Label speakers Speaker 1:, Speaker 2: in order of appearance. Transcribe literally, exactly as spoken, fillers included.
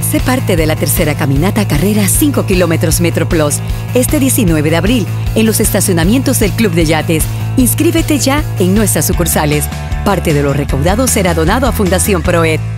Speaker 1: Sé parte de la tercera caminata carrera cinco kilómetros MetroPlus este diecinueve de abril en los estacionamientos del Club de Yates. Inscríbete ya en nuestras sucursales. Parte de lo recaudado será donado a Fundación Proed.